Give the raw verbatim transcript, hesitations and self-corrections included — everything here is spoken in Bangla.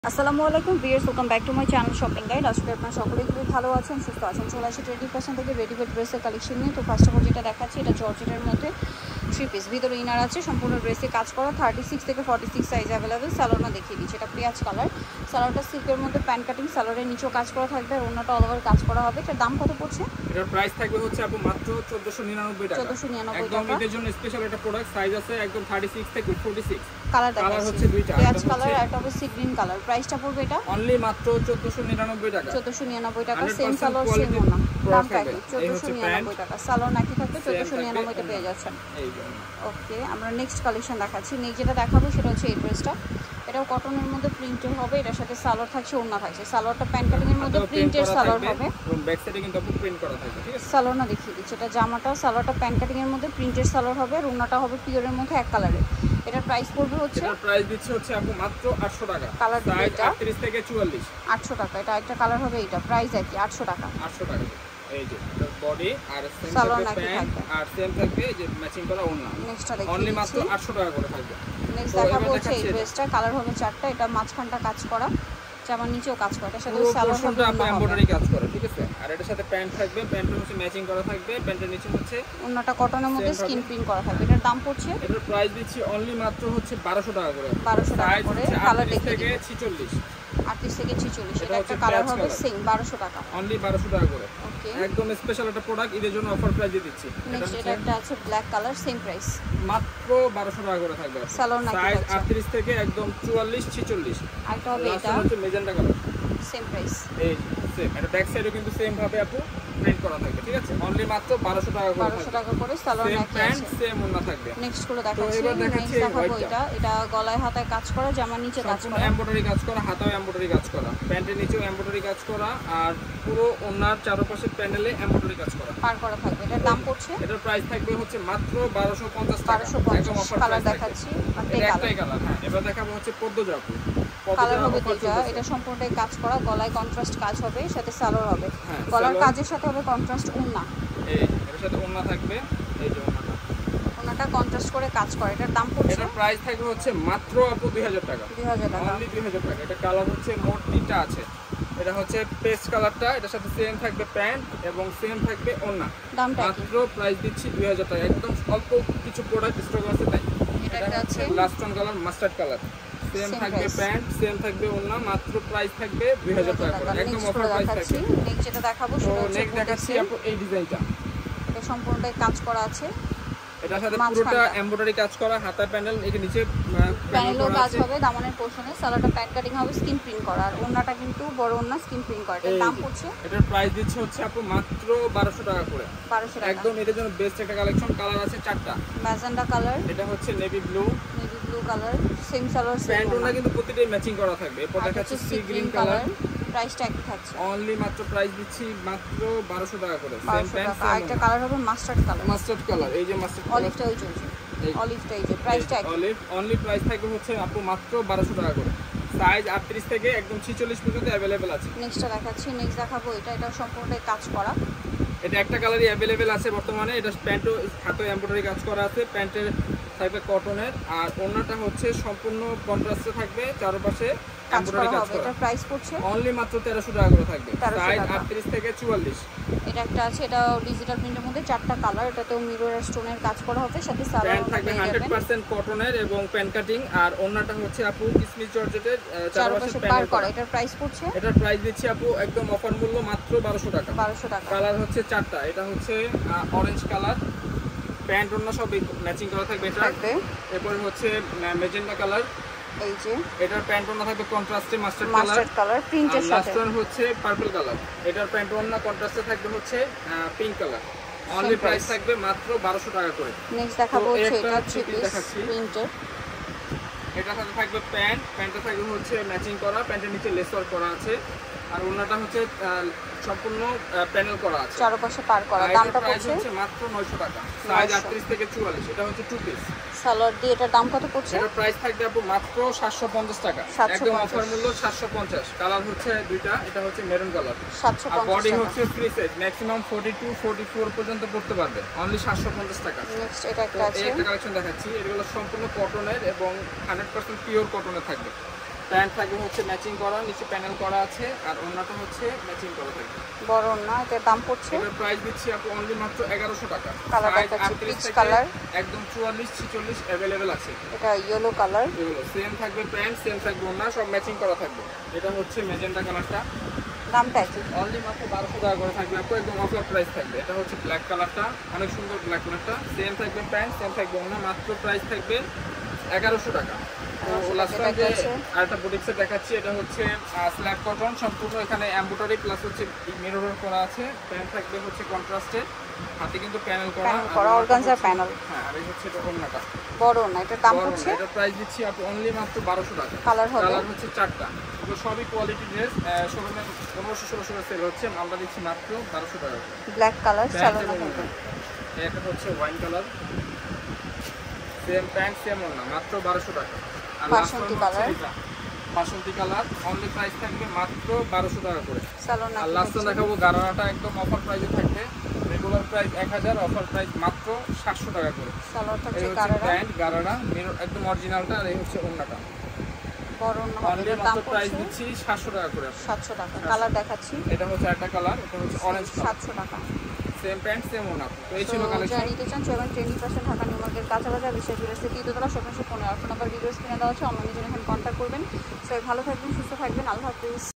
আসসালামু আলাইকুম viewers, welcome back to my channel shopping guide. আজকে আপনারা সকলেই খুবই ভালো আছেন, সুস্থ আছেন। চলে আসি টোয়েন্টি পার্সেন্ট থেকে রেডিমেড ড্রেসের কালেকশন নিয়ে। তো ফার্স্ট অফ অল যেটা দেখাচ্ছি, এটা জর্জেটের মধ্যে থ্রি পিস, ভিতরে ইনার আছে, সম্পূর্ণ ড্রেসে কাজ করা। থার্টি সিক্স থেকে ফর্টি সিক্স সাইজ অ্যাভেলেবেল। স্যালোনা দেখিয়ে দিচ্ছি, এটা পেঁয়াজ কালার। স্যালোটা সিল্কের মধ্যে প্যান কাটিং, স্যালোরের নিচেও কাজ করা থাকবে, আর অন্যটা অল ওভার কাজ করা হবে। এটার দাম কত পড়ছে? এটার প্রাইস থাকবে হচ্ছে আপু মাত্র চোদ্দশো নিরানব্বই টাকা। চোদ্দশো নিরানব্বই একদম টাকা। এর জন্য স্পেশাল একটা প্রোডাক্ট, সাইজ আছে একদম থার্টি সিক্স থেকে ফর্টি সিক্স। কালার কালার হচ্ছে দুইটা, পেঁয়াজ কালার আর একটা হবে সি গ্রিন কালার। প্রাইসটা পড়বে এটা অনলি মাত্র চোদ্দশো নিরানব্বই টাকা। চোদ্দশো নিরানব্বই টাকা। সেম সালোয়ার সেম ওনা, দাম একই, চোদ্দশো নিরানব্বই টাকা। সালোয়ার নাকি থাকবে, চোদ্দশো নিরানব্বই টা পেয়ে যাচ্ছেন। ওকে, আমরা নেক্সট কালেকশন দেখাচ্ছি। নেক্সট যেটা দেখাবো সেটা হচ্ছে এই ড্রেসটা। এটাও কটনের মধ্যে প্রিন্টের হবে, এটার সাথে সালোয়ার থাকছে, ওড়না থাকছে। সালোয়ারটা প্যান কাটিং এর মধ্যে প্রিন্টের সালোয়ার হবে, এবং ব্যাক সাইডে কিন্তু আপু প্রিন্ট করা থাকবে, ঠিক আছে? সালোয়ারটা দেখিয়ে দিচ্ছি, এটা জামাটা, সালোয়ারটা প্যান কাটিং এর মধ্যে প্রিন্টের সালোয়ার হবে, আর ওড়নাটা হবে পিওরের মধ্যে এক কালারের। এটার প্রাইস পড়বে হচ্ছে, এটার প্রাইস দিচ্ছে হচ্ছে আপু মাত্র আটশো টাকা। কালার সাইজ আটত্রিশ থেকে চুয়াল্লিশ। আটশো টাকা। এটা একটা কালার হবে, এটা প্রাইস একই আটশো টাকা। আটশো টাকা। এই যে বডি আর সেম সালোয়ার থাকবে, নাকি প্যান্ট থাকবে, আর সেম থাকবে এই যে ম্যাচিং করা ওড়না। নেক্সটটা দেখি, অনলি মাত্র আটশো টাকা করে থাকবে। নেক্সট দেখাবো হচ্ছে এই ড্রেসটা। কালার হবে চারটা, এটা মাঝখানটা কাজ করা, জামার নিচেও কাজ করা, এটার সাথে সালোয়ার হবে, আপনি এমব্রয়ডারি কাজ করে, ঠিক আছে? আর এটার সাথে প্যান্ট থাকবে, প্যান্টের হচ্ছে ম্যাচিং করা থাকবে, প্যান্টের নিচে হচ্ছে ওন্নাটা কটনের মধ্যে স্কিন প্রিন্ট করা থাকবে। এটার দাম পড়ছে, এটার প্রাইস দিচ্ছি অনলি মাত্র হচ্ছে বারোশো টাকা করে। বারোশো টাকা করে। কালার দেখে থেকে ছেচল্লিশ, আটত্রিশ থেকে ছেচল্লিশ। এটা একটা কালার হবে সেম বারোশো টাকা, অনলি বারোশো টাকা করে। ওকে, একদম স্পেশাল একটা প্রোডাক্ট, ঈদের জন্য অফার প্রাইস দিয়ে দিচ্ছি। নেক্সট এটা একটা আছে ব্ল্যাক কালার, সেম প্রাইস, মাত্র বারোশো টাকা করে থাকবে। সালোয়ার নাকি সাইজ আটত্রিশ থেকে একদম চুয়াল্লিশ ছেচল্লিশ। আরেকটা হবে এটা হচ্ছে মেজেন্টা কালার, সেম প্রাইস, এই সেম। এটা ব্যাক সাইডেও কিন্তু সেম ভাবে আপু প্রিন্ট করা থাকবে, ঠিক আছে? অনলি মাত্র বারোশো টাকা করে, বারোশো টাকা করে। সালোয়ার নাকি প্যান্ট আছে, সেম ওন্না থাকবে। নেক্সট গুলো দেখাচ্ছি। নেক্সট দেখাবো এটা, এটা গলায় হাতায় কাজ করা, জামার নিচে কাজ করা, এমব্রয়ডারি কাজ করা, হাতাও এমব্রয়ডারি কাজ করা, প্যান্টের নিচেও এমব্রয়ডারি কাজ করা, আর পুরো ওন্নার চারপাশে প্যানেলে এমব্রয়ডারি কাজ করা পার করা থাকবে। এটার দাম পড়ছে, এটার প্রাইস থাকবে হচ্ছে মাত্র বারোশো পঞ্চাশ টাকা। বারোশো পঞ্চাশ। কালার দেখাচ্ছি, একটাই কালার। হ্যাঁ, এবার দেখাবো হচ্ছে পদ্ম জাপু। কালার হবে দুইটা, এটা সম্পূর্ণটাই কাজ করা, গলায় কন্ট্রাস্ট কাজ হবে, সাথে সালোয়ার হবে, গলার কাজের সাথে হবে কন্ট্রাস্ট ওড়না, এই এর সাথে ওড়না থাকবে, এই যে ওড়নাটা, ওড়নাটা কন্ট্রাস্ট করে কাজ করে। এটার দাম পড়ছে, এটার প্রাইস থাকবে হচ্ছে মাত্র আপু দুই হাজার টাকা। দুই হাজার টাকা, অনলি দুই হাজার টাকা। এটা কালার হচ্ছে মোট তিনটা আছে। এটা হচ্ছে পেস্ট কালারটা, এটার সাথে সেম থাকবে প্যান্ট এবং সেম থাকবে ওড়না। দামটা মাত্র প্রাইস দিচ্ছি দুই হাজার টাকা। একদম অল্প কিছু প্রোডাক্ট স্টক আছে তাই। এটা আছে last one colour mustard colour, same থাকবে প্যান্ট, সেম থাকবে ওড়না, মাত্র প্রাইস থাকবে দুই হাজার টাকা করে। একদম অফার প্রাইস থাকবে। নেক্সট যেটা দেখাবো সেটা হচ্ছে, নেক্সট দেখাচ্ছি আপু এই ডিজাইনটা। এটা সম্পূর্ণটাই কাজ করা আছে, এটার সাথে পুরোটা এমব্রয়ডারি কাজ করা, হাতা প্যানেল, এই নিচে প্যানেলও কাজ হবে, দামানের পোরশনে সালোয়ারটা প্যান কাটিং হবে, স্কিন প্রিন্ট করা, আর ওড়নাটা কিন্তু বড় ওড়না, স্কিন প্রিন্ট করা। এর দাম পড়ছে, এটার প্রাইস দিচ্ছে হচ্ছে আপু মাত্র বারোশো টাকা করে। বারোশো টাকা। একদম এটার জন্য বেস্ট একটা কালেকশন। কালার আছে চারটা, ম্যাজেন্ডা কালার, এটা হচ্ছে navy blue, navy blue colour, same salwar, pant ওড়না কিন্তু প্রতিটাই ম্যাচিং করা থাকবে। এরপর দেখাচ্ছি সি গ্রিন কালার, প্রাইসটা একই থাকছে, অনলি মাত্র প্রাইস দিচ্ছি মাত্র বারোশো টাকা করে। সেম প্যান্ট, আরেকটা কালার হবে মাস্টার্ড কালার, মাস্টার্ড কালার, এই যে মাস্টার্ড কালার, অলিভটা ওই চলছে, অলিভটা এই যে প্রাইসটা একই, অলিভ। অনলি প্রাইস থাকবে হচ্ছে আপু মাত্র বারোশো টাকা করে। সাইজ আটত্রিশ থেকে একদম ছেচল্লিশ পর্যন্ত অ্যাভেলেবেল আছে। নেক্সটটা দেখাচ্ছি, নেক্সট দেখাবো এটা, এটা সম্পূর্ণটাই কাজ করা, এটা একটা কালারই অ্যাভেলেবেল আছে বর্তমানে। এটা প্যান্টও হাতে এমব্রয়ডারি কাজ করা আছে, প্যান্টের থাকবে কটনের, আর ওড়নাটা হচ্ছে সম্পূর্ণ কন্ট্রাস্টে থাকবে, চারপাশে এমব্রয়ডারি কাজ করা। এটা প্রাইস পড়ছে অনলি মাত্র তেরোশো টাকা করে থাকবে। সাইজ আটত্রিশ থেকে চুয়াল্লিশ। এটা একটা আছে, এটা ডিজিটাল প্রিন্টের মধ্যে চারটা কালার, এটাতেও মিরর আর স্টোনের কাজ করা হবে, সাথে সালোয়ার থাকবে হান্ড্রেড পার্সেন্ট কটনের এবং প্যান কাটিং, আর ওড়নাটা হচ্ছে আপু কিসমিস জর্জেটের, চারপাশে প্যানেল করা। এটার প্রাইস পড়ছে, এটার প্রাইস দিচ্ছি আপু একদম অফার মূল্য মাত্র বারোশো টাকা। বারোশো টাকা। কালার হচ্ছে চারটা, এটা হচ্ছে অরেঞ্জ কালার, প্যান্ট ওড়না সব ম্যাচিং করা থাকবে এটা। এরপর হচ্ছে মেজেন্টা কালার, এই যে এটার প্যান্ট ওড়না থাকবে কন্ট্রাস্টে মাস্টার্ড কালার, মাস্টার্ড কালার প্রিন্টের সাথে। লাস্ট ওয়ান হচ্ছে পার্পল কালার, এটার প্যান্ট ওড়না কন্ট্রাস্টে থাকবে হচ্ছে পিঙ্ক কালার। অনলি প্রাইস থাকবে মাত্র বারোশো টাকা করে। নেক্সট দেখাবো হচ্ছে এটা থ্রি পিস প্রিন্টের, এটার সাথে থাকবে প্যান্ট, প্যান্টটা থাকবে হচ্ছে ম্যাচিং করা, প্যান্টের নিচে লেস ওয়ার্ক করা আছে, আর ওড়নাটা হচ্ছে সম্পূর্ণ প্যানেল করা আছে, চারপাশে পার করা। দামটা পড়ছে মাত্র নয়শো টাকা। সাইজ আটত্রিশ থেকে চুয়াল্লিশ। এটা হচ্ছে টু পিস সালোয়ার দিয়ে, এটার দাম কত পড়ছে? এটার প্রাইস থাকবে আপু মাত্র সাতশো পঞ্চাশ টাকা। একদম অফার মূল্য সাতশো পঞ্চাশ। কালার হচ্ছে দুইটা, এটা হচ্ছে মেরুন কালার, সাতশো পঞ্চাশ। আর বডি হচ্ছে free size, maximum forty two forty four পর্যন্ত পড়তে পারবে। অনলি সাতশো পঞ্চাশ টাকা। নেক্সট এটা একটা আছে, এই একটা কালেকশন দেখাচ্ছি, এগুলো সম্পূর্ণ কটনের এবং হান্ড্রেড পার্সেন্ট পিওর কটনের থাকবে। প্যান্ট থাকবে হচ্ছে ম্যাচিং করা, নিচে প্যানেল করা আছে, আর ওড়নাটা হচ্ছে ম্যাচিং করা থাকবে। বড় না, এটার দাম পড়ছে, এটার প্রাইস দিচ্ছি আপু অনলি মাত্র এগারোশো টাকা। কালার দেখাচ্ছি পিচ কালার, একদম চুয়াল্লিশ ছিচল্লিশ अवेलेबल আছে। এটা ইয়েলো কালার, এগুলো সেম থাকবে, প্যান্ট সেম থাকবে, ওড়না সব ম্যাচিং করা থাকবে। এটা হচ্ছে ম্যাজেন্টা কালারটা, দামটা কি? অনলি মাত্র বারোশো টাকা করে থাকবে আপু, একদম অফার প্রাইস থাকবে। এটা হচ্ছে ব্ল্যাক কালারটা, অনেক সুন্দর ব্ল্যাক কালারটা, সেম থাকবে প্যান্ট সেম থাকবে ওড়না, মাত্র প্রাইস থাকবে এগারোশো টাকা। তো লাস্ট টাইম যে আরেকটা বুটিক্সে দেখাচ্ছি, এটা হচ্ছে স্ল্যাব কটন, সম্পূর্ণ এখানে এমব্রয়ডারি প্লাস হচ্ছে মিরর করা আছে। প্যান্ট থাকবে হচ্ছে কন্ট্রাস্টেড, হাতে কিন্তু প্যানেল করা, প্যানেল করা অর্গানজার প্যানেল। হ্যাঁ, আর এই হচ্ছে এটা ওড়নাটা বড় না, এটার দাম হচ্ছে, এটা প্রাইস দিচ্ছি আপু অনলি মাত্র বারোশো টাকা। কালার হবে, কালার হচ্ছে চারটা, এগুলো সবই কোয়ালিটি ড্রেস, শোরুমে পনেরোশো ষোলোশো টাকা সেল হচ্ছে, আমরা দিচ্ছি মাত্র বারোশো টাকা। ব্ল্যাক কালার চালানো হবে, এটা হচ্ছে wine colour, same pant same ওড়না, মাত্র বারোশো টাকা। আর বাসন্তী কালার, বাসন্তী কালার অনলি প্রাইস থাকবে মাত্র বারোশো টাকা করে। সালোনা আর লাস্ট দেখাবো গারানাটা, একদম অফার প্রাইসে থাকবে, রেগুলার প্রাইস এক হাজার, অফার প্রাইস মাত্র সাতশো টাকা করে। সালোয়ার এই থাকছে হচ্ছে গারারা, প্যান্ট গারানা মিরর একদম অরিজিনালটা, আর এই হচ্ছে ওড়নাটা। বড় না, অনলি এটার দাম মাত্র প্রাইস পড়ছে দিচ্ছি সাতশো টাকা করে। সাতশো টাকা। কালার দেখাচ্ছি, এটা হচ্ছে একটা কালার, এটা হচ্ছে অরেঞ্জ কালার, সাতশো টাকা। সেম প্যান্ট সেম ওড়না। তো এই ছিল যারা কালেকশন। নিতে চান seven twenty percent Dhaka new market কাঁচা বাজার বিশেষ জুড়েছে দ্বিতীয়তলা শপিং পনেরো আট নাম্বার ভিডিও স্ক্রিনে দেওয়া আছে, অনলাইনে জন্য এখানে কন্ট্যাক্ট করবেন। সবাই ভালো থাকবেন, সুস্থ থাকবেন, আল্লাহ হাফিজ।